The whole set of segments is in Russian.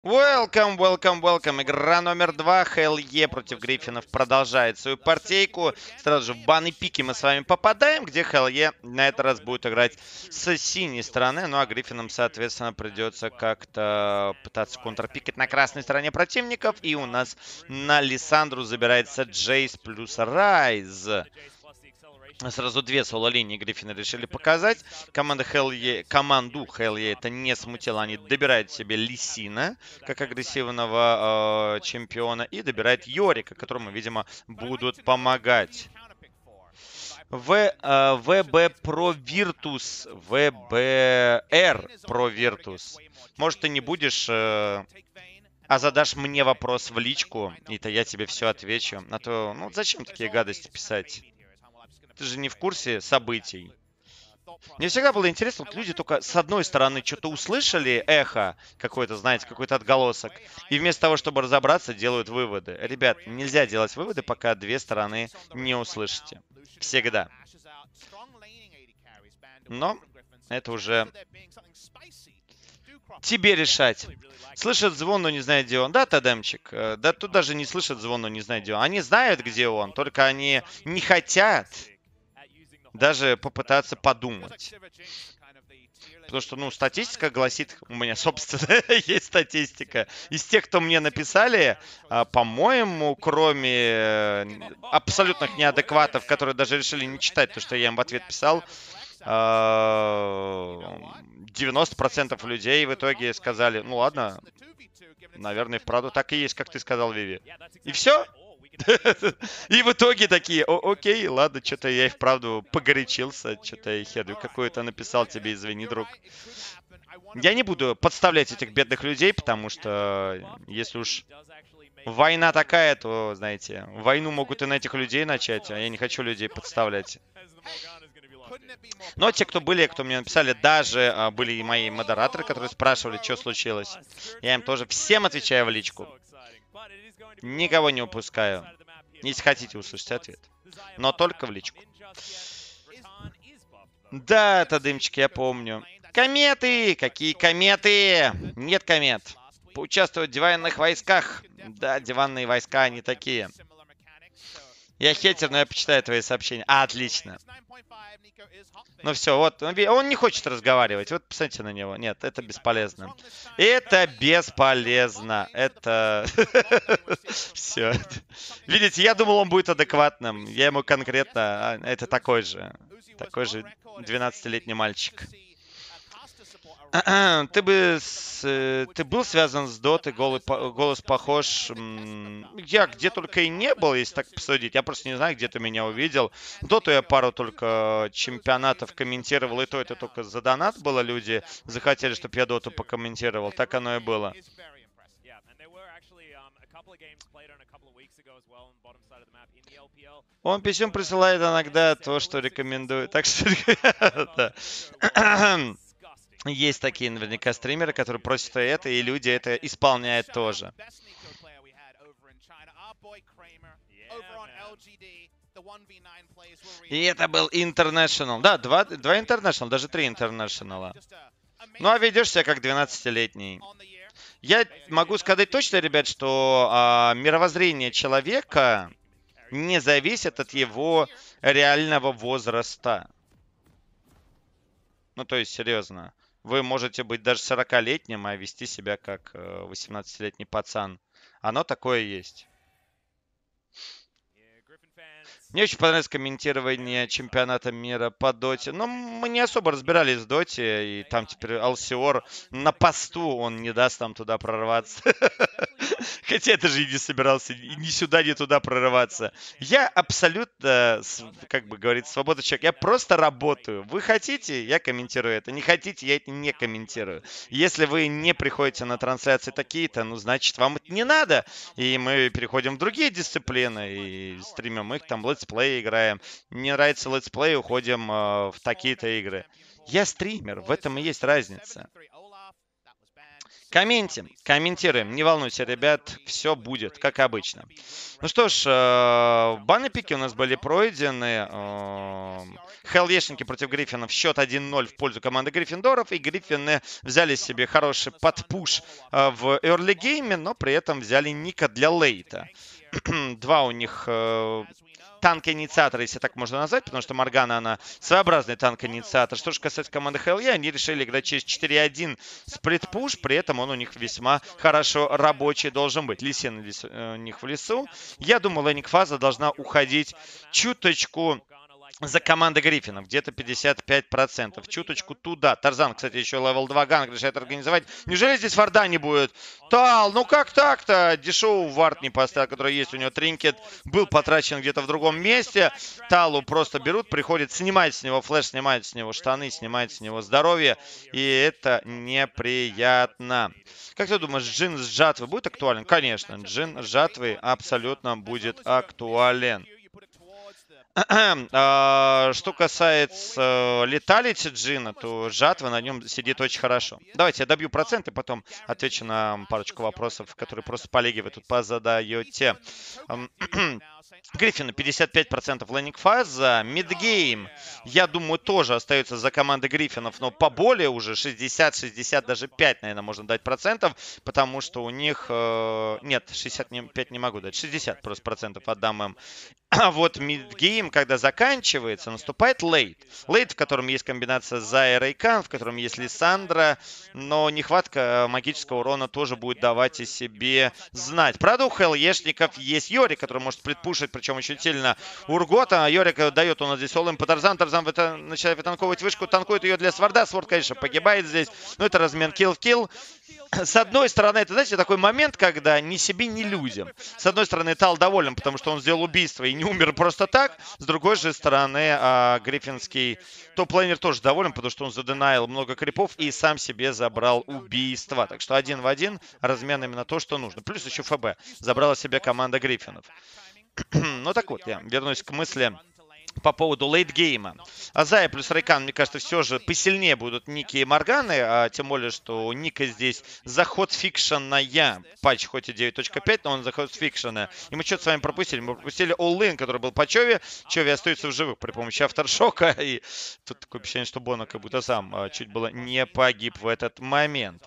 Welcome, welcome, welcome. Игра номер 2. ХЛЕ против Гриффинов продолжает свою партейку. Сразу же в баны пики мы с вами попадаем, где ХЛЕ на этот раз будет играть с синей стороны. Ну а Гриффинам, соответственно, придется как-то пытаться контрпикать на красной стороне противников. И у нас на Лиссандру забирается Джейс плюс Райз. Сразу две соло-линии Гриффины решили показать. Команду ХЛЕ это не смутило. Они добирают себе Лисина, как агрессивного чемпиона, и добирают Йорика, которому, видимо, будут помогать. ВБ Про Virtus. ВБР Про Virtus. Может, ты не будешь... А задашь мне вопрос в личку, и-то я тебе все отвечу. А то, ну, зачем такие гадости писать? Ты же не в курсе событий. Мне всегда было интересно, вот люди только с одной стороны что-то услышали, эхо какое-то, знаете, какой-то отголосок, и вместо того, чтобы разобраться, делают выводы. Ребят, нельзя делать выводы, пока две стороны не услышите. Всегда. Но это уже тебе решать. Слышит звон, но не знает, где он. Да, Тадемчик? Да тут даже не слышат звон, но не знает, где он. Они знают, где он, только они не хотят даже попытаться подумать. Потому что, ну, статистика гласит, у меня, собственно, есть статистика. Из тех, кто мне написали, по-моему, кроме абсолютных неадекватов, которые даже решили не читать то, что я им в ответ писал, 90% людей в итоге сказали, ну ладно, наверное, вправду так и есть, как ты сказал, Виви. И все? И в итоге такие, окей, ладно, что-то я и вправду погорячился, что-то я херню какую-то написал тебе, извини, друг. Я не буду подставлять этих бедных людей, потому что если уж война такая, то, знаете, войну могут и на этих людей начать, а я не хочу людей подставлять. Но те, кто были, кто мне написали, даже были и мои модераторы, которые спрашивали, что случилось. Я им тоже всем отвечаю в личку. Никого не упускаю. Если хотите услышать ответ. Но только в личку. Да, это дымчик, я помню. Кометы! Какие кометы? Нет комет. Поучаствовать в диванных войсках. Да, диванные войска, они такие. Я хейтер, но я почитаю твои сообщения. Отлично. Ну все, вот, он не хочет разговаривать. Вот посмотрите на него. Нет, это бесполезно. Это бесполезно. Это... Все. Видите, я думал, он будет адекватным. Я ему конкретно... Это такой же 12-летний мальчик. Ты был связан с Дотой, голос похож. Я где только и не был, если так посудить. Я просто не знаю, где ты меня увидел. Доту я пару только чемпионатов комментировал, и то это только за донат было. Люди захотели, чтобы я Доту покомментировал. Так оно и было. Он писем присылает иногда то, что рекомендует. Так что... Есть такие наверняка стримеры, которые просят это, и люди это исполняют тоже. И это был International. Да, два International, даже 3 International. Ну, а ведешь себя как 12-летний. Я могу сказать точно, ребят, что мировоззрение человека не зависит от его реального возраста. Ну, то есть, серьезно. Вы можете быть даже 40-летним, а вести себя как 18-летний пацан. Оно такое есть. Мне очень понравилось комментирование чемпионата мира по доте. Но мы не особо разбирались в доте. И там теперь Алсиор на посту, он не даст нам туда прорваться. Хотя это же и не собирался ни сюда, ни туда прорываться. Я абсолютно, как бы говорит, свободный человек. Я просто работаю. Вы хотите, я комментирую это. Не хотите, я это не комментирую. Если вы не приходите на трансляции такие-то, ну, значит, вам это не надо. И мы переходим в другие дисциплины и стримим их, там, летсплей играем. Не нравится летсплей, уходим в такие-то игры. Я стример, в этом и есть разница. Комментируем. Не волнуйся, ребят, все будет, как обычно. Ну что ж, баны пики у нас были пройдены. Хеллешники против Гриффинов. Счет 1-0 в пользу команды Гриффиндоров. И Гриффины взяли себе хороший подпуш в early гейме, но при этом взяли Ника для лейта. Два у них танк-инициатора, если так можно назвать, потому что Моргана, она своеобразный танк-инициатор. Что же касается команды HLE, они решили играть через 4-1 сплит-пуш, при этом он у них весьма хорошо рабочий должен быть. Лисен у них в лесу. Я думаю, лейнинг-фаза должна уходить чуточку за командой Гриффинов, где-то 55%. Чуточку туда. Тарзан, кстати, еще левел 2 ганг решает организовать. Неужели здесь варда не будет? Тал, ну как так-то? Дешевый вард не поставил, который есть. У него тринкет был потрачен где-то в другом месте. Талу просто берут, приходит, снимает с него флеш, снимает с него штаны, снимает с него здоровье. И это неприятно. Как ты думаешь, джин с жатвы будет актуален? Конечно, джин с жатвы абсолютно будет актуален. Что касается леталити джина, то жатва на нем сидит очень хорошо. Давайте я добью проценты, потом отвечу на парочку вопросов, которые просто по лиге вы тут позадаете. Гриффины 55% лейнинг фаза. Мидгейм, я думаю, тоже остается за командой Гриффинов, но поболее уже 60, даже 5, наверное, можно дать процентов, потому что у них... Нет, 65 не могу дать, 60 просто процентов отдам им. А вот мидгейм, когда заканчивается, наступает лейт. Лейт, в котором есть комбинация Зайра и Кан, в котором есть Лиссандра, но нехватка магического урона тоже будет давать о себе знать. Правда, у хеллешников есть Йорик, который может сплитпушить, причем очень сильно Ургота. Йорик дает у нас здесь олым по Тарзан. Тарзан начинает вытанковывать вышку, танкует ее для Сварда. Свард, конечно, погибает здесь, но это размен килл в килл. С одной стороны, это, знаете, такой момент, когда ни себе, ни людям. С одной стороны, Тал доволен, потому что он сделал убийство и не умер просто так. С другой же стороны, гриффинский топ-лейнер тоже доволен, потому что он заденаил много крипов и сам себе забрал убийство. Так что 1 в 1 размен именно то, что нужно. Плюс еще ФБ забрала себе команда Гриффинов. Ну так вот, я вернусь к мысли по поводу лейтгейма. Азая плюс Рейкан, мне кажется, все же посильнее будут Ники и Морганы, а тем более, что у Ника здесь заход фикшенная. Патч хоть и 9.5, но он заход фикшена. И мы что-то с вами пропустили. Мы пропустили All-In, который был по Чове. Чове остается в живых при помощи авторшока. И тут такое впечатление, что Боно как будто сам чуть было не погиб в этот момент.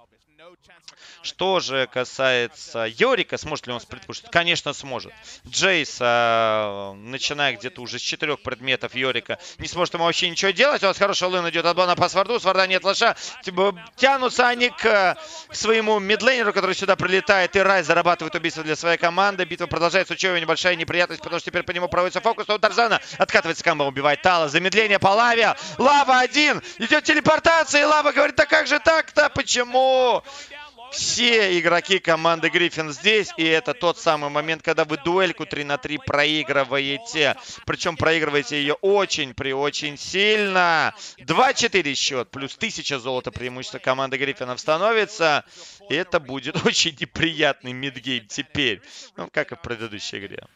Что же касается Йорика, сможет ли он сплитпушить? Конечно, сможет. Джейс, начиная где-то уже с 4 предметов Йорика, не сможет ему вообще ничего делать. У нас хороший лын идет от бана по Сварду. Сварда нет лоша. Тянутся они к своему мидлейнеру, который сюда прилетает. И Райз зарабатывает убийство для своей команды. Битва продолжается. У Чови небольшая неприятность, потому что теперь по нему проводится фокус. Но у Тарзана откатывается камба, убивает Тала. Замедление по лаве. Лава один. Идет телепортация. И Лава говорит, да как же так-то? Почему? Все игроки команды Гриффин здесь, и это тот самый момент, когда вы дуэльку 3 на 3 проигрываете. Причем проигрываете ее очень сильно. 2-4 счет, плюс 1000 золота преимущество команды Гриффинов становится. И это будет очень неприятный мидгейм теперь. Ну, как и в предыдущей игре.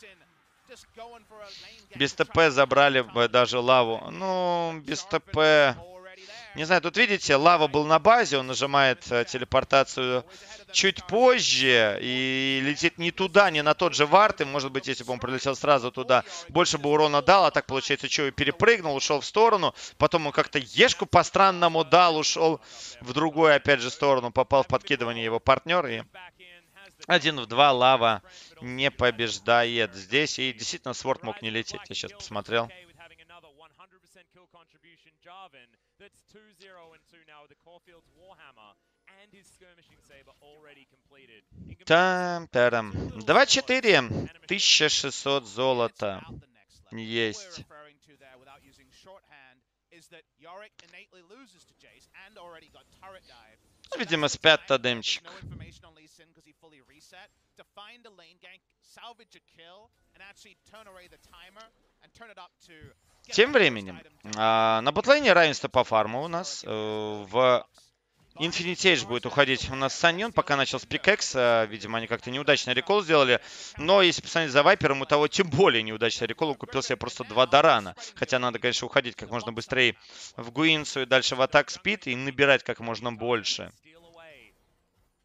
Без ТП забрали бы даже лаву. Ну, без ТП... Не знаю, тут видите, Лава был на базе, он нажимает телепортацию чуть позже и летит не туда, не на тот же вард. И, может быть, если бы он прилетел сразу туда, больше бы урона дал. А так, получается, Чови перепрыгнул, ушел в сторону. Потом он как-то ешку по-странному дал, ушел в другую, опять же, сторону. Попал в подкидывание его партнер. И 1 в 2 Лава не побеждает здесь. И действительно, Сворд мог не лететь. Я сейчас посмотрел. That's 2-0 and 2 now with the Caulfield's Warhammer and his skirmishing saber already completed. Там-тарам. 2-4. 1600 золота. Есть. Видимо, спят тадемчик. Тем временем, на ботлейне равенство по фарму у нас. В Infinity Age будет уходить у нас Саньон, пока начал с Пикэкс. Видимо, они как-то неудачный рекол сделали. Но если посмотреть за Вайпером, у того тем более неудачный рекол. Он купил себе просто 2 Дарана. Хотя надо, конечно, уходить как можно быстрее в Гуинсу и дальше в Атак Спид и набирать как можно больше.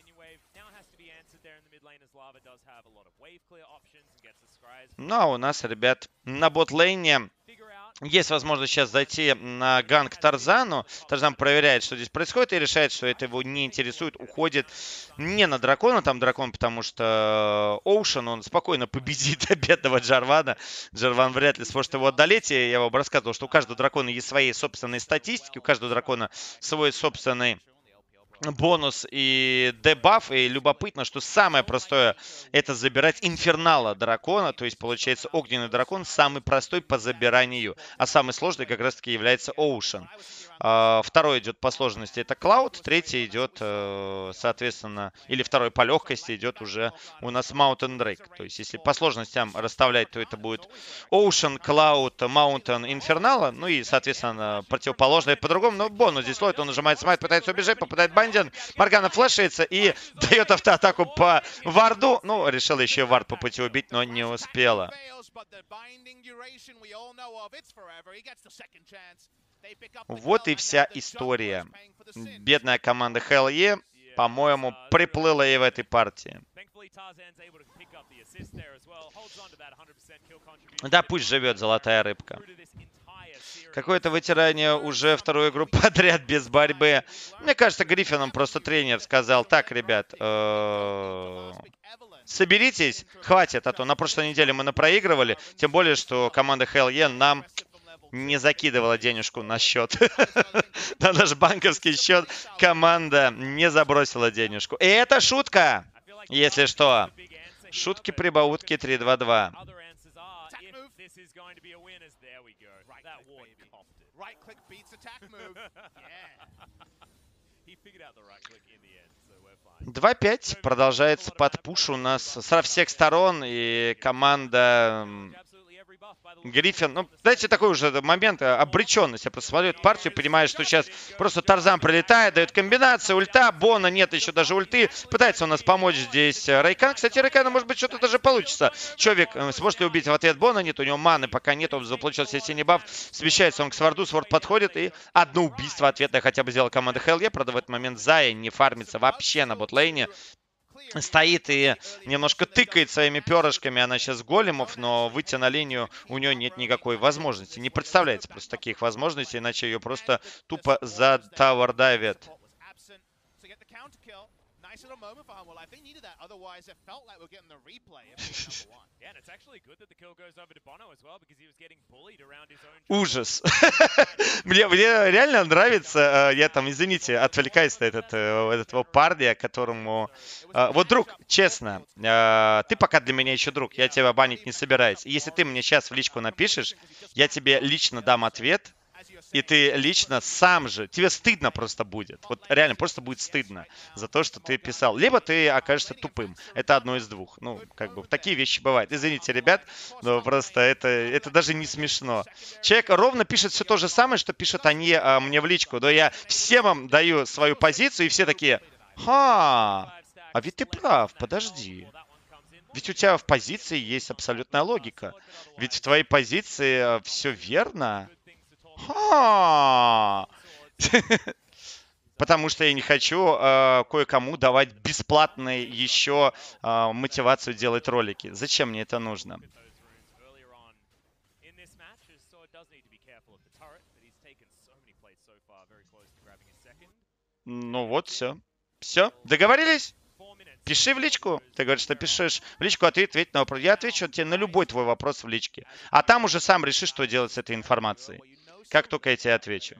Ну, а у нас, ребят, на бот-лейне есть возможность сейчас зайти на ганг Тарзану. Тарзан проверяет, что здесь происходит, и решает, что это его не интересует. Уходит не на дракона, там дракон, потому что Оушен, он спокойно победит бедного Джарвана. Джарван вряд ли сможет его одолеть. И я вам рассказывал, что у каждого дракона есть свои собственные статистики, у каждого дракона свой собственный бонус и дебаф. И любопытно, что самое простое это забирать инфернала дракона. То есть получается огненный дракон самый простой по забиранию. А самый сложный как раз таки является Оушен. Второй идет по сложности это Клауд. Третий идет, соответственно, или второй по легкости идет уже у нас Mountain Drake. То есть если по сложностям расставлять, то это будет Ocean, Cloud, Mountain, Infernal. Ну и, соответственно, противоположное по-другому. Но бонус здесь ловит, он нажимает смайт, пытается убежать, попадает Бандин. Моргана флешится и дает автоатаку по варду. Ну, решил еще вард по пути убить, но не успела. Вот и вся история. Бедная команда HLE, по-моему, приплыла и в этой партии. Да, пусть живет золотая рыбка. Какое-то вытирание уже вторую игру подряд без борьбы. Мне кажется, Гриффином просто тренер сказал: так, ребят, соберитесь, хватит, а то на прошлой неделе мы напроигрывали. Тем более, что команда HLE нам не закидывала денежку на счет. На наш банковский счет команда не забросила денежку. И это шутка, если что. Шутки-прибаутки 3-2-2. Right click beats attack move. He figured out the right click in the end, so we're fine. 2-5. Продолжается подпуш у нас со всех сторон. И команда Гриффин, ну, знаете, такой уже момент обреченности. Я просто смотрю эту партию, понимаю, что сейчас просто Тарзан прилетает, дает комбинацию, ульта, Бона нет еще даже ульты. Пытается у нас помочь здесь Рейкан. Кстати, Рейкана, может быть, что-то даже получится. Човек сможет ли убить в ответ Бона? Нет, у него маны пока нет, он заполучил себе синий баф. Смещается он к Сварду, Свард подходит, и одно убийство ответное хотя бы сделала команда HLE. Правда, в этот момент Зая не фармится вообще на ботлейне. Стоит и немножко тыкает своими перышками. Она сейчас големов, но выйти на линию у нее нет никакой возможности. Не представляется просто таких возможностей, иначе ее просто тупо затауэрдавят. Ужас. Мне реально нравится, я там, извините, отвлекаюсь на этого парня, которому... Вот, друг, честно, ты пока для меня еще друг, я тебя банить не собираюсь. Если ты мне сейчас в личку напишешь, я тебе лично дам ответ, и ты лично сам же, тебе стыдно просто будет. Вот реально, просто будет стыдно за то, что ты писал. Либо ты окажешься тупым. Это одно из двух. Ну, как бы, такие вещи бывают. Извините, ребят, но просто это даже не смешно. Человек ровно пишет все то же самое, что пишут они мне в личку. Но я всем вам даю свою позицию, и все такие: ха, а ведь ты прав, подожди. Ведь у тебя в позиции есть абсолютная логика. Ведь в твоей позиции все верно. Потому что я не хочу кое-кому давать бесплатной еще мотивацию делать ролики. Зачем мне это нужно? Ну вот, все. Все, договорились? Пиши в личку. Ты говоришь, что пишешь в личку, а ты ответь на вопрос. Я отвечу тебе на любой твой вопрос в личке. А там уже сам решишь, что делать с этой информацией. Как только я тебе отвечу.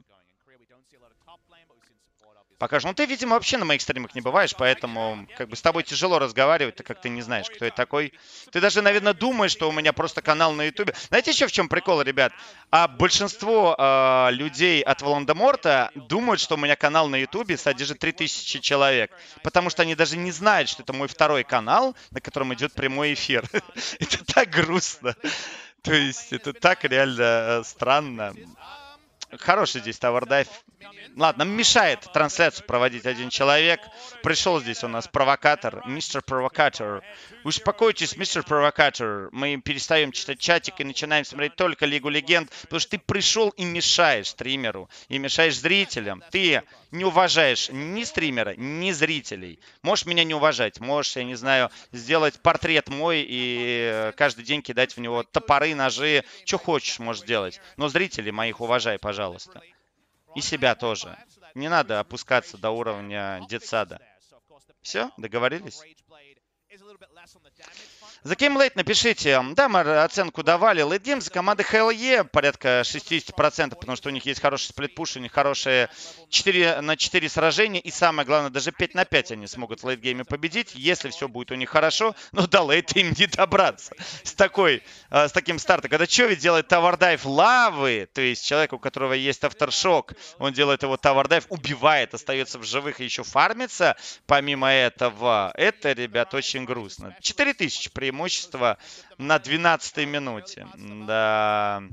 Покажу. Ну, ты, видимо, вообще на моих стримах не бываешь, поэтому как бы с тобой тяжело разговаривать, так как ты не знаешь, кто я такой. Ты даже, наверное, думаешь, что у меня просто канал на ютубе. Знаете, еще в чем прикол, ребят? А большинство людей от Волан-де-Морта думают, что у меня канал на ютубе содержит 3000 человек, потому что они даже не знают, что это мой второй канал, на котором идет прямой эфир. Это так грустно. То есть это так реально странно. Хороший здесь тауэрдайв. Ладно, мешает трансляцию проводить один человек. Пришел здесь у нас провокатор, мистер Провокатор. Успокойтесь, мистер Провокатор. Мы перестаем читать чатик и начинаем смотреть только Лигу Легенд, потому что ты пришел и мешаешь стримеру, и мешаешь зрителям. Ты не уважаешь ни стримера, ни зрителей. Можешь меня не уважать, можешь, я не знаю, сделать портрет мой и каждый день кидать в него топоры, ножи, что хочешь можешь делать. Но зрителей моих уважай, пожалуйста. И себя тоже. Не надо опускаться до уровня детсада. Все, договорились? За Game Late напишите. Да, мы оценку давали. Late Game за командой HLE порядка 60%, потому что у них есть хороший сплитпуш, у них хорошие 4 на 4 сражения. И самое главное, даже 5 на 5 они смогут в лейтгейме победить, если все будет у них хорошо. Но до лейта им не добраться. С таким стартом. Когда Чови делает тавардайв лавы, то есть человек, у которого есть авторшок, он делает его тавардайв, убивает, остается в живых и еще фармится. Помимо этого, это, ребят, очень грустно. 4000 преимущества на 12-й минуте. Да.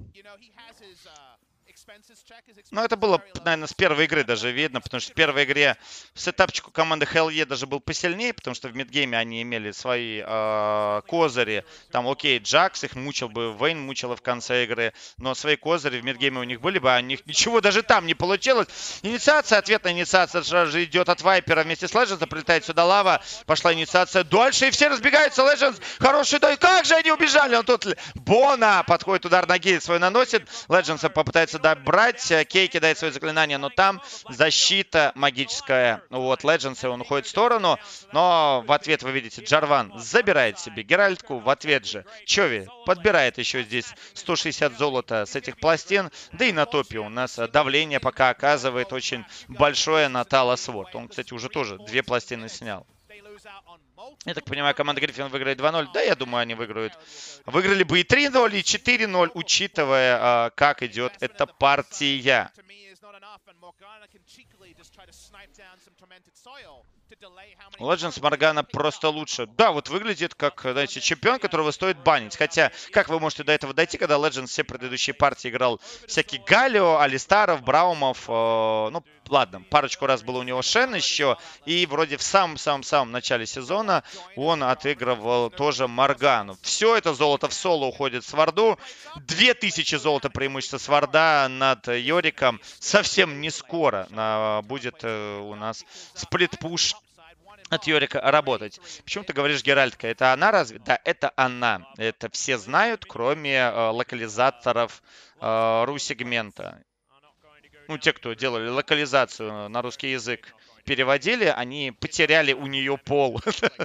Ну, это было, наверное, с первой игры даже видно, потому что в первой игре сетапчик у команды HLE даже был посильнее, потому что в мидгейме они имели свои козыри. Там, окей, Джакс их мучил бы, Вейн мучила в конце игры, но свои козыри в мидгейме у них были бы, а у них ничего даже там не получилось. Инициация, ответная инициация сразу же идет от Вайпера вместе с Legends, прилетает сюда лава, пошла инициация дольше, и все разбегаются. Legends, хороший дой, как же они убежали, он тут, Бона подходит, удар ноги свой наносит, Legends попытается добрать, Кей кидает свое заклинание, но там защита магическая. Вот, Legends, он уходит в сторону, но в ответ, вы видите, Джарван забирает себе Геральтку, в ответ же Чови подбирает еще здесь 160 золота с этих пластин, да и на топе у нас давление пока оказывает очень большое на Талос Ворд. Он, кстати, уже тоже 2 пластины снял. Я так понимаю, команда Гриффин выиграет 2-0. Да, я думаю, они выиграют. Выиграли бы и 3-0, и 4-0, учитывая, как идет эта партия. Legends Моргана просто лучше. Да, вот выглядит как, знаете, чемпион, которого стоит банить. Хотя, как вы можете до этого дойти, когда Legends все предыдущие партии играл всякий Галио, Алистаров, Браумов. Ну, ладно, парочку раз было у него Шен еще. И вроде в самом-самом начале сезона он отыгрывал тоже Моргану. Все это золото в соло уходит с Варду. 2000 золота преимущества с Варда над Йориком. Совсем не скоро будет у нас сплит-пуш от Йорика работать. Почему ты говоришь Геральтка? Это она разве? Да, это она. Это все знают, кроме локализаторов ру-сегмента. Ну, те, кто делали локализацию на русский язык, переводили, они потеряли у нее пол.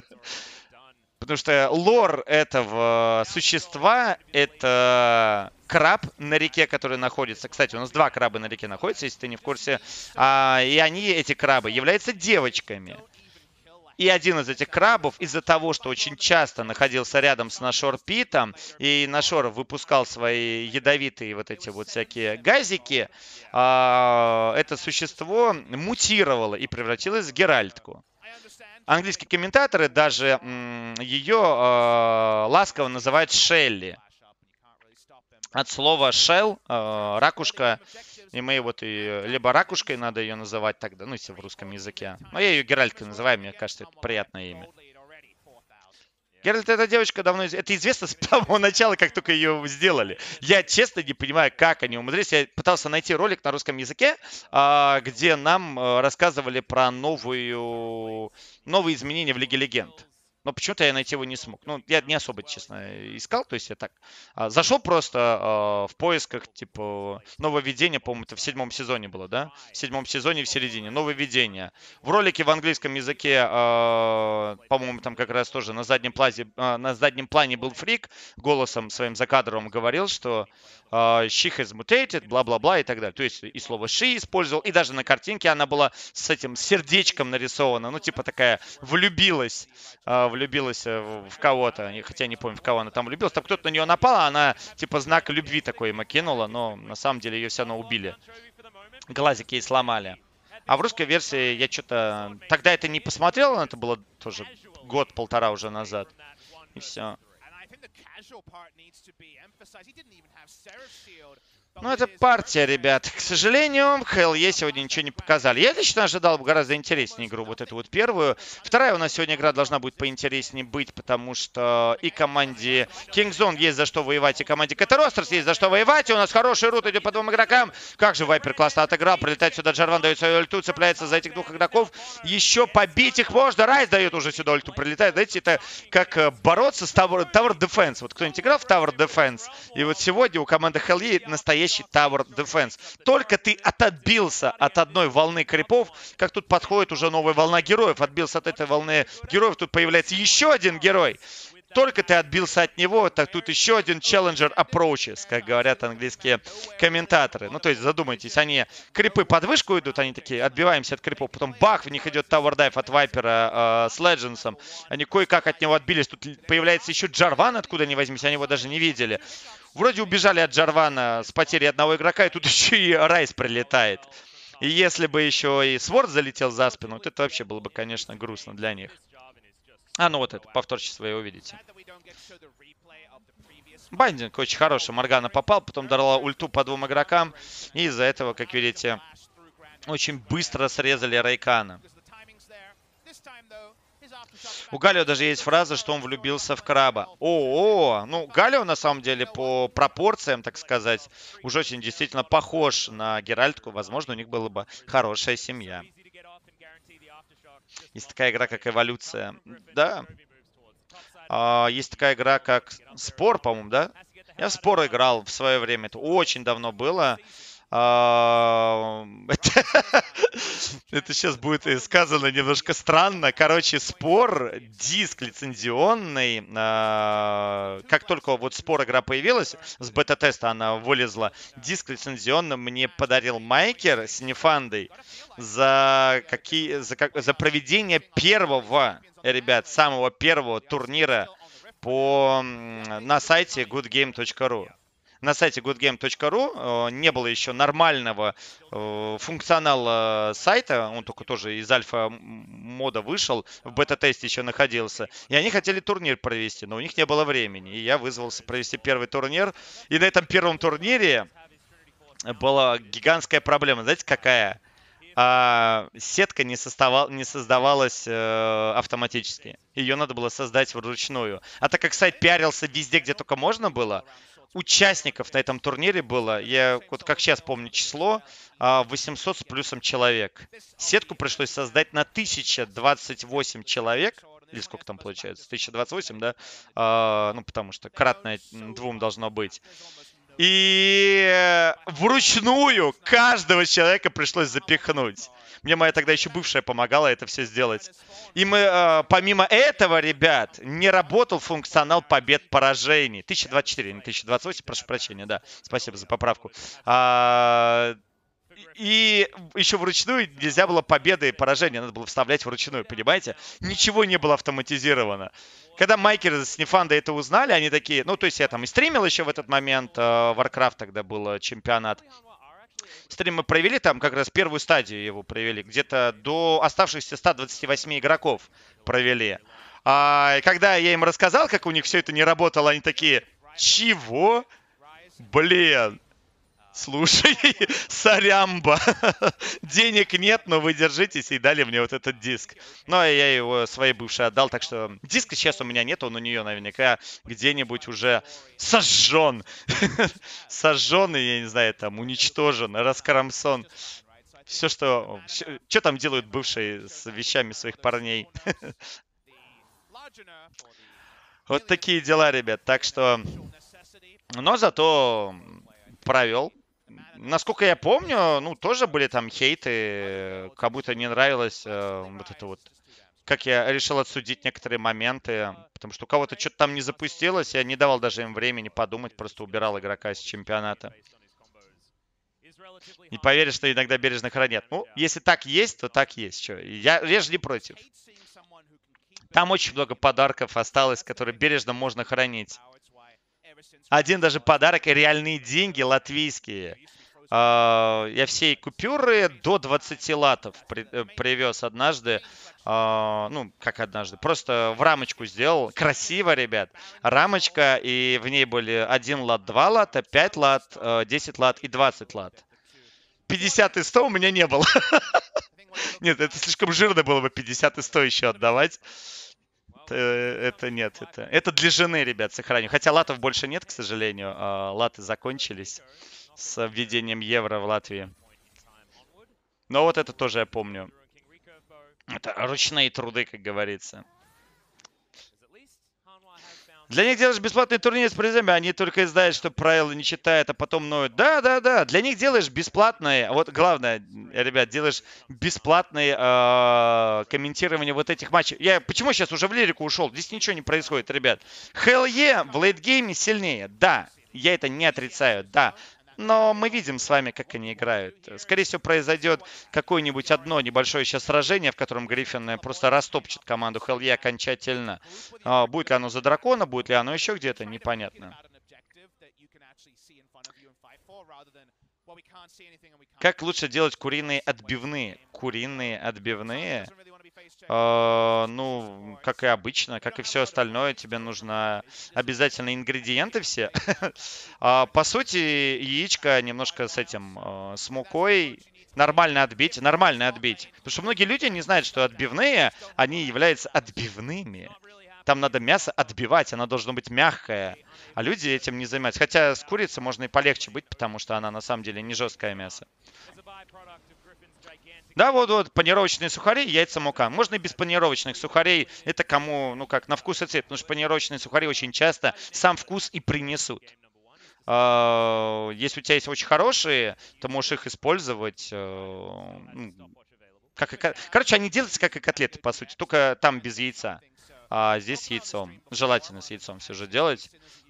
Потому что лор этого существа — это краб на реке, который находится. Кстати, у нас 2 краба на реке находятся, если ты не в курсе. И они, эти крабы, являются девочками. И один из этих крабов, из-за того, что очень часто находился рядом с Нашор Питом, и Нашор выпускал свои ядовитые вот эти вот всякие газики, это существо мутировало и превратилось в Геральтку. Английские комментаторы даже ее ласково называют Шелли. От слова shell, ракушка. И мы вот и либо ракушкой надо ее называть тогда, ну, если в русском языке. Но я ее Геральткой называю, мне кажется, это приятное имя. Геральт, эта девочка давно... Это известно с самого начала, как только ее сделали. Я честно не понимаю, как они умудрились. Я пытался найти ролик на русском языке, где нам рассказывали про новые изменения в Лиге Легенд. Но почему-то я найти его не смог. Ну, я не особо, честно, искал. То есть я так зашел просто в поисках, типа, нововведения, по-моему, это в 7-м сезоне было, да? В 7-м сезоне в середине. Нововведение. В ролике в английском языке, по-моему, там как раз тоже на заднем плане был фрик. Голосом своим закадровым говорил, что she has mutated, бла-бла-бла и так далее. То есть и слово she использовал. И даже на картинке она была с этим сердечком нарисована. Ну, типа такая влюбилась в кого-то, хотя не помню, в кого она там влюбилась. Там кто-то на нее напал, а она типа знак любви такой ему кинула, но на самом деле ее все равно убили. Глазик ей сломали. А в русской версии я что-то... Тогда это не посмотрел, это было тоже год-полтора уже назад. И все. Ну, это партия, ребят. К сожалению, HLE сегодня ничего не показали. Я лично ожидал гораздо интереснее игру, вот эту вот первую. Вторая у нас сегодня игра должна будет поинтереснее быть, потому что и команде Kingzone есть за что воевать, и команде Катеростерс есть за что воевать. И у нас хороший рут идет по двум игрокам. Как же Вайпер классно отыграл. Прилетает сюда Джарван, дает свою ульту, цепляется за этих двух игроков. Еще побить их можно. Райс дает уже сюда ульту, прилетает. Знаете, это как бороться с Tower Defense. Вот кто-нибудь играл в Tower Defense? И вот сегодня у команды HLE настоящий Tower Defense. Только ты отбился от одной волны крипов, как тут подходит уже новая волна героев. Отбился от этой волны героев, тут появляется еще один герой. Только ты отбился от него, так тут еще один Challenger Approaches, как говорят английские комментаторы. Ну, то есть, задумайтесь, они крипы под вышку идут, они такие, отбиваемся от крипов, потом бах, в них идет Tower Dive от Вайпера с Legends. Они кое-как от него отбились, тут появляется еще Джарван, откуда ни возьмись, они его даже не видели. Вроде убежали от Джарвана с потерей одного игрока, и тут еще и Райс прилетает. И если бы еще и Сворд залетел за спину, вот это вообще было бы, конечно, грустно для них. А, ну вот это, повторчество вы увидите. Байдинг очень хороший. Моргана попал, потом дала ульту по двум игрокам. И из-за этого, как видите, очень быстро срезали Рейкана. У Галио даже есть фраза, что он влюбился в краба. О, ну Галио на самом деле по пропорциям, так сказать, уже очень действительно похож на Геральтку. Возможно, у них была бы хорошая семья. Есть такая игра, как Эволюция. Да. Есть такая игра, как Спор, по-моему, да? Я в Спор играл в свое время. Это очень давно было. Это сейчас будет сказано немножко странно. Короче, Спор, диск лицензионный. Как только вот Спор игра появилась, с бета-теста она вылезла, диск лицензионный мне подарил Майкер с Нефандой за проведение первого, ребят, самого первого турнира на сайте goodgame.ru. На сайте goodgame.ru не было еще нормального функционала сайта. Он только тоже из альфа-мода вышел. В бета-тесте еще находился. И они хотели турнир провести, но у них не было времени. И я вызвался провести первый турнир. И на этом первом турнире была гигантская проблема. Знаете, какая? Сетка не создавалась автоматически. Ее надо было создать вручную. А так как сайт пиарился везде, где только можно было, участников на этом турнире было, я вот как сейчас помню число, 800 с плюсом человек. Сетку пришлось создать на 1028 человек. Или сколько там получается? 1028, да? Ну, потому что кратное 2 должно быть. И вручную каждого человека пришлось запихнуть. Мне моя тогда еще бывшая помогала это все сделать. И мы, помимо этого, ребят, не работал функционал побед-поражений. 1024, не 1028, прошу прощения, да. Спасибо за поправку. И еще вручную нельзя было победы и поражения. Надо было вставлять вручную, понимаете? Ничего не было автоматизировано. Когда майкеры с Нефандой это узнали, они такие... Ну, то есть я там и стримил еще в этот момент. Warcraft тогда был чемпионат. Стрим мы провели, там как раз первую стадию его провели. Где-то до оставшихся 128 игроков провели. И когда я им рассказал, как у них все это не работало, они такие... Чего? Блин. Слушай, сорямба, денег нет, но вы держитесь, и дали мне вот этот диск. Ну, а я его своей бывшей отдал, так что диска сейчас у меня нет, он у нее наверняка где-нибудь уже сожжен. Сожжен, и, я не знаю, там, уничтожен, раскромсон. Все, что там делают бывшие с вещами своих парней. Вот такие дела, ребят, так что... Но зато провел. Насколько я помню, ну, тоже были там хейты, кому-то не нравилось вот это вот, как я решил отсудить некоторые моменты, потому что у кого-то что-то там не запустилось, я не давал даже им времени подумать, просто убирал игрока из чемпионата. Не поверишь, что иногда бережно хранят. Ну, если так есть, то так есть. Что? Я реже не против. Там очень много подарков осталось, которые бережно можно хранить. Один даже подарок и реальные деньги латвийские. Я все купюры до 20 латов привез однажды. Ну, как однажды. Просто в рамочку сделал. Красиво, ребят. Рамочка, и в ней были 1 лат, 2 лата, 5 лат, 10 лат и 20 лат. 50 и 100 у меня не было. Нет, это слишком жирно было бы 50 и 100 еще отдавать. Это нет, это для жены, ребят, сохраню. Хотя латов больше нет, к сожалению. Латы закончились с введением евро в Латвии. Но вот это тоже я помню. Это ручные труды, как говорится. Для них делаешь бесплатный турнир с призами, они только и знают, что правила не читают, а потом ноют. Да. Для них делаешь бесплатное. Вот главное, ребят, делаешь бесплатное комментирование вот этих матчей. Я почему сейчас уже в лирику ушел? Здесь ничего не происходит, ребят. Hell в лейтгейме сильнее. Да, я это не отрицаю, да. Но мы видим с вами, как они играют. Скорее всего, произойдет какое-нибудь одно небольшое сейчас сражение, в котором Гриффин просто растопчет команду Hell окончательно. Будет ли оно за дракона, будет ли оно еще где-то, непонятно. Как лучше делать куриные отбивные? Куриные отбивные? Ну, как и обычно, как и все остальное, тебе нужно обязательно ингредиенты все. По сути, яичко немножко с этим, с мукой. Нормально отбить. Потому что многие люди не знают, что отбивные, они являются отбивными. Там надо мясо отбивать, оно должно быть мягкое. А люди этим не занимаются. Хотя с курицей можно и полегче быть, потому что она на самом деле не жесткое мясо. Да, вот, панировочные сухари, яйца, мука. Можно и без панировочных сухарей. Это кому, ну как, на вкус и цвет. Потому что панировочные сухари очень часто сам вкус и принесут. Если у тебя есть очень хорошие, то можешь их использовать. Короче, они делаются как и котлеты, по сути. Только там без яйца. А здесь с яйцом. Желательно с яйцом все же делать.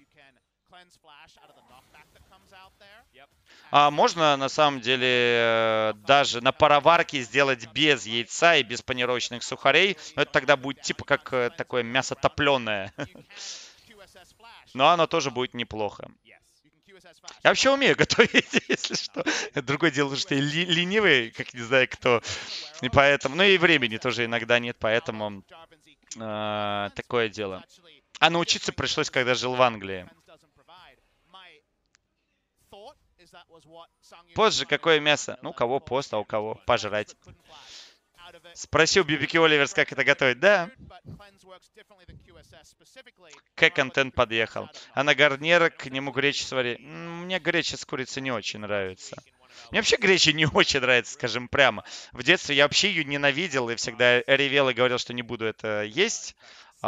Можно, на самом деле, даже на пароварке сделать без яйца и без панировочных сухарей. Но это тогда будет типа как такое мясо топленое. Но оно тоже будет неплохо. Я вообще умею готовить, если что. Другое дело, что я ленивый, как не знаю кто. И поэтому, ну и времени тоже иногда нет, поэтому такое дело. А научиться пришлось, когда жил в Англии. Пост же какое мясо? Ну, у кого пост, а у кого пожрать. Спросил BBQ Оливерс, как это готовить. Да. Контент подъехал. А на гарнир к нему гречи свари. Мне греча с курицей не очень нравится. Мне вообще греча не очень нравится, скажем прямо. В детстве я вообще ее ненавидел и всегда ревел и говорил, что не буду это есть.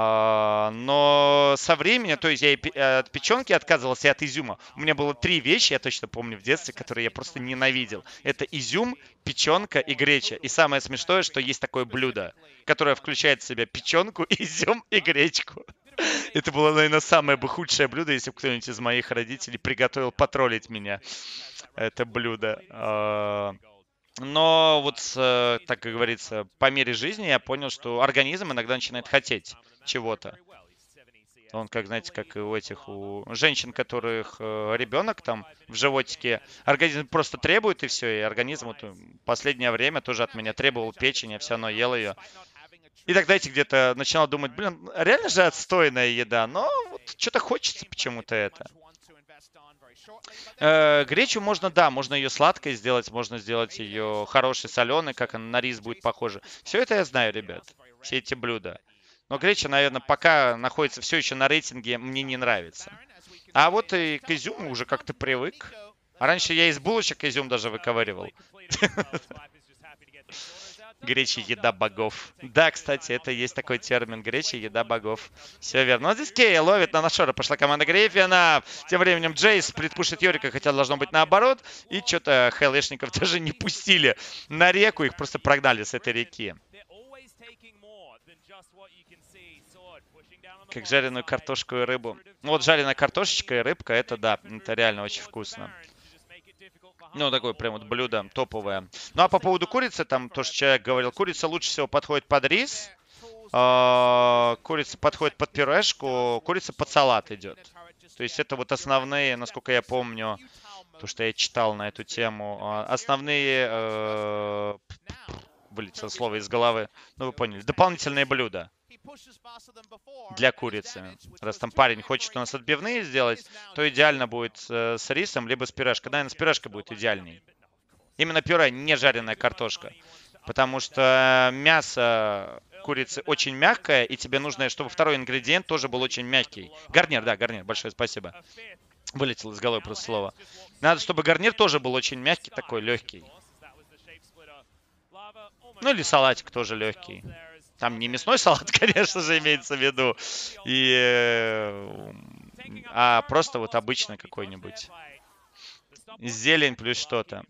Но со временем, то есть я от печенки отказывался и от изюма. У меня было 3 вещи, я точно помню в детстве, которые я просто ненавидел. Это изюм, печенка и греча. И самое смешное, что есть такое блюдо, которое включает в себя печенку, изюм и гречку. Это было, наверное, самое бы худшее блюдо, если бы кто-нибудь из моих родителей приготовил потроллить меня. Это блюдо. Но вот, так как говорится, по мере жизни я понял, что организм иногда начинает хотеть чего-то. Он, как, знаете, как и у женщин, которых ребенок там в животике, организм просто требует, и все. И организм вот в последнее время тоже от меня требовал печень, я все равно ел ее. И тогда эти где-то начинал думать, блин, реально же отстойная еда, но вот что-то хочется почему-то это. Гречу можно, да, можно ее сладкой сделать, можно сделать ее хорошей, соленой, как она на рис будет похожа. Все это я знаю, ребят, все эти блюда. Но греча, наверное, пока находится все еще на рейтинге, мне не нравится. А вот и к изюму уже как-то привык. А раньше я из булочек изюм даже выковыривал. Греча — еда богов. Да, кстати, это есть такой термин. Греча — еда богов. Все верно. Вот здесь Кей ловит на нашора. Пошла команда Гриффина. Тем временем Джейс предпушит Йорика, хотя должно быть наоборот. И что-то ХЛшников даже не пустили на реку. Их просто прогнали с этой реки. Как жареную картошку и рыбу. Ну вот жареная картошечка и рыбка, это да, это реально очень вкусно. Ну, такое прям вот блюдо топовое. Ну, а по поводу курицы, там тоже человек говорил, курица лучше всего подходит под рис, курица подходит под пюрешку, курица под салат идет. То есть это вот основные, насколько я помню, То, что я читал на эту тему. Основные... вылетело слово из головы. Ну, вы поняли. Дополнительные блюда для курицы. Раз там парень хочет у нас отбивные сделать, то идеально будет с рисом, либо с пюрешкой. Наверное, с пюрешкой будет идеальней. Именно пюре, не жареная картошка. Потому что мясо курицы очень мягкое, и тебе нужно, чтобы второй ингредиент тоже был очень мягкий. Гарнир, да, гарнир. Большое спасибо. Вылетело из головы просто слово. Надо, чтобы гарнир тоже был очень мягкий, такой легкий. Ну или салатик тоже легкий. Там не мясной салат, конечно же, имеется в виду. А просто вот обычно какой-нибудь. Зелень плюс что-то.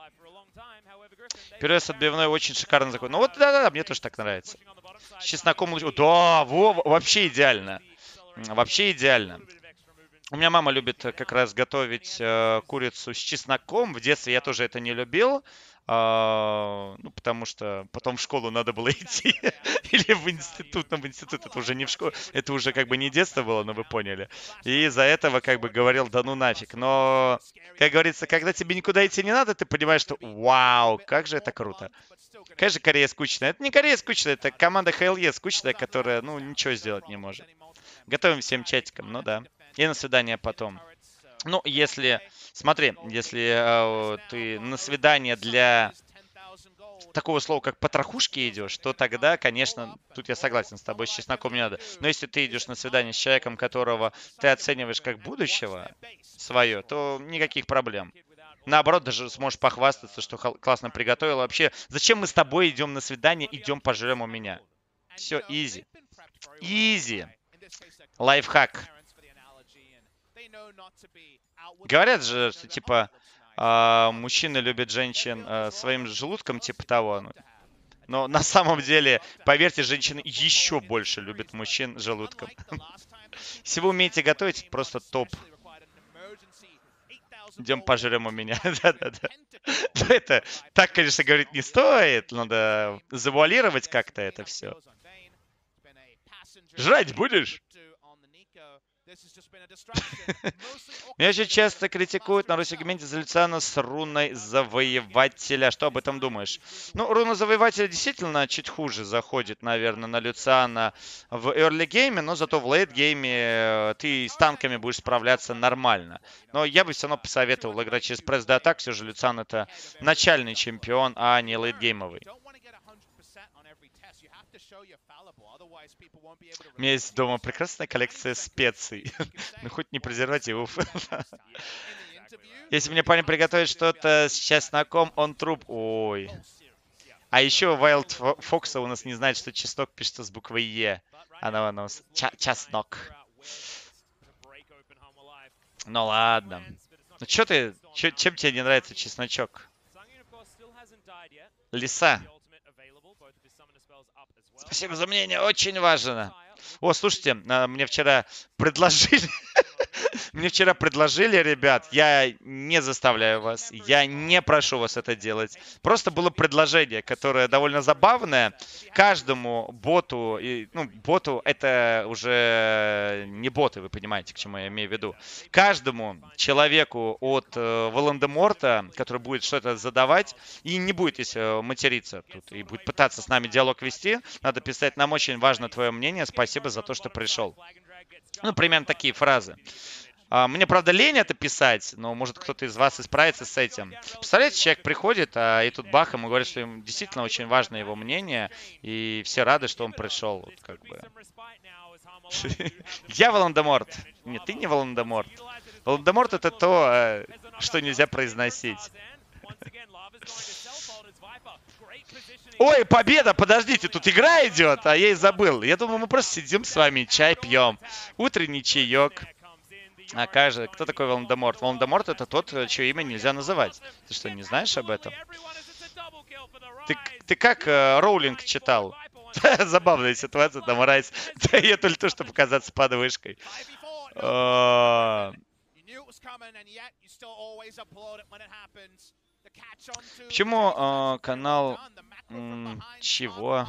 Пюре с отбивной очень шикарно закон. Ну вот, да-да-да, мне тоже так нравится. С чесноком лучше. Да, вообще идеально. Вообще идеально. У меня мама любит как раз готовить курицу с чесноком. В детстве я тоже это не любил. Ну, потому что потом в школу надо было идти. Или в институт. Но в институт это уже не в школу. Это уже как бы не детство было, но вы поняли. И из-за этого как бы говорил, да ну нафиг. Но, как говорится, когда тебе никуда идти не надо, ты понимаешь, что вау, как же это круто. Какая же Корея скучная. Это не Корея скучная, это команда HLE скучная, которая, ну, ничего сделать не может. Готовим всем чатикам, ну да. И на свидание потом. Ну, если... Смотри, если ты на свидание для такого слова, как потрохушки идешь, то тогда, конечно, тут я согласен с тобой, с чесноком не надо. Но если ты идешь на свидание с человеком, которого ты оцениваешь как будущего свое, то никаких проблем. Наоборот, даже сможешь похвастаться, что классно приготовил. Вообще, зачем мы с тобой идем на свидание, идем пожрем у меня? Все, изи. Изи. Лайфхак. Говорят же, что типа мужчины любят женщин своим желудком, типа того. Но на самом деле, поверьте, женщины еще больше любят мужчин желудком. Если вы умеете готовить, это просто топ. Идем пожрем у меня. Да-да-да. Это так, конечно, говорить не стоит. Надо завуалировать как-то это все. Жрать будешь? Меня очень часто критикуют на ру-сегменте за Люциана с руной Завоевателя. Что об этом думаешь? Ну, руна Завоевателя действительно чуть хуже заходит, наверное, на Люциана в early гейме, но зато в late гейме ты с танками будешь справляться нормально. Но я бы все равно посоветовал играть через пресс до атак. Все же Люциан это начальный чемпион, а не лейт геймовый. У меня есть дома прекрасная коллекция специй. Ну, хоть не презервативов. Если мне парень приготовит что-то с чесноком, он труп. Ой. А еще Wild Fox у нас не знает, что чеснок пишется с буквой Е. Она у нас чеснок. Ну ладно. Ну что ты, чем тебе не нравится чесночок? Лиса. Спасибо за мнение, очень важно. О, слушайте, мне вчера предложили... Мне вчера предложили, ребят, я не заставляю вас, я не прошу вас это делать. Просто было предложение, которое довольно забавное. Каждому боту, ну, боту это уже не боты, вы понимаете, к чему я имею в виду. Каждому человеку от Волан-де-Морта, который будет что-то задавать, и не будет, если материться тут, и будет пытаться с нами диалог вести, надо писать: нам очень важно твое мнение, спасибо за то, что пришел. Ну, примерно такие фразы. Мне, правда, лень это писать, но может кто-то из вас и справится с этим. Представляете, человек приходит, и тут бах, ему говорят, что им действительно очень важно его мнение, и все рады, что он пришел. Вот, как бы. Я Волан-де-Морт. Нет, ты не Волан-де-Морт. Волан-де-Морт это то, что нельзя произносить. Ой, победа, подождите, тут игра идет, а я и забыл. Я думал, мы просто сидим с вами, чай пьем. Утренний чаек. А кто такой Волан-де-Морт? Волан-де-Морт это тот, чье имя нельзя называть. Ты что, не знаешь об этом? Ты как Роулинг читал? Забавная ситуация, там Райс дает только то, чтобы показаться под вышкой. Почему канал чего?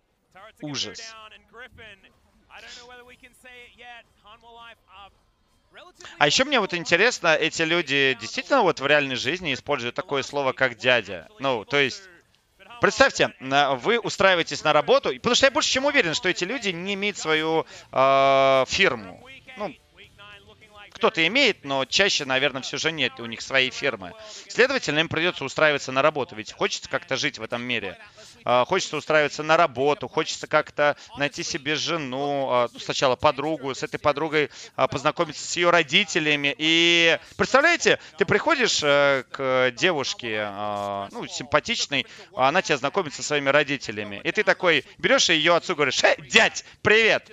Ужас. А еще мне вот интересно, эти люди действительно вот в реальной жизни используют такое слово, как дядя? Ну, то есть, представьте, вы устраиваетесь на работу, потому что я больше чем уверен, что эти люди не имеют свою фирму. Ну, кто-то имеет, но чаще, наверное, все же нет у них своей фирмы. Следовательно, им придется устраиваться на работу, ведь хочется как-то жить в этом мире. Хочется устраиваться на работу, хочется как-то найти себе жену, ну, сначала подругу, с этой подругой познакомиться с ее родителями. И представляете, ты приходишь к девушке, ну, симпатичной, она тебя знакомит со своими родителями. И ты такой берешь ее отцу говоришь: дядь, привет!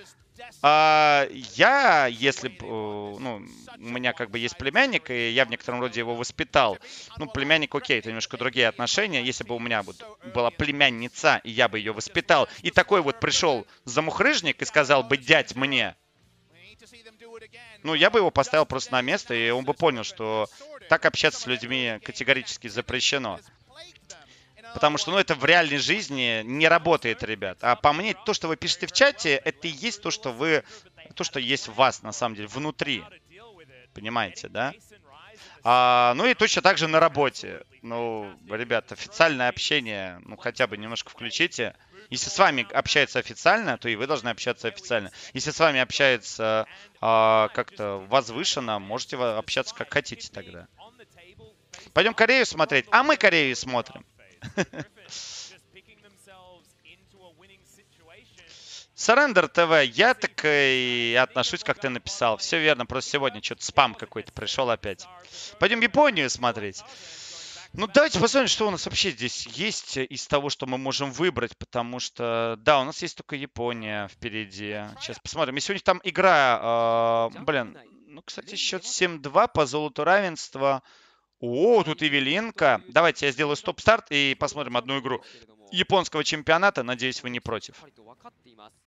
Если бы, ну, у меня как бы есть племянник, и я в некотором роде его воспитал. Ну, племянник, окей, это немножко другие отношения. Если бы у меня вот была племянница, и я бы ее воспитал, и такой вот пришел замухрыжник и сказал бы: дядь, мне, ну, я бы его поставил просто на место, и он бы понял, что так общаться с людьми категорически запрещено. Потому что, ну, это в реальной жизни не работает, ребят. А по мне, то, что вы пишете в чате, это и есть то, что есть в вас, на самом деле, внутри. Понимаете, да? Ну и точно так же на работе. Ну, ребят, официальное общение, ну, хотя бы немножко включите. Если с вами общаются официально, то и вы должны общаться официально. Если с вами общаются как-то возвышенно, можете общаться как хотите тогда. Пойдем Корею смотреть. А мы Корею смотрим. Surrender TV, я так и отношусь, как ты написал. Все верно, просто сегодня что-то спам какой-то пришел опять. Пойдем Японию смотреть. Ну, давайте посмотрим, что у нас вообще здесь есть из того, что мы можем выбрать, потому что, да, у нас есть только Япония впереди. Сейчас посмотрим. Если у них там игра, блин, ну, кстати, счет 7-2 по золоту равенства. О, тут Эвелинка. Давайте я сделаю стоп-старт и посмотрим одну игру японского чемпионата. Надеюсь, вы не против.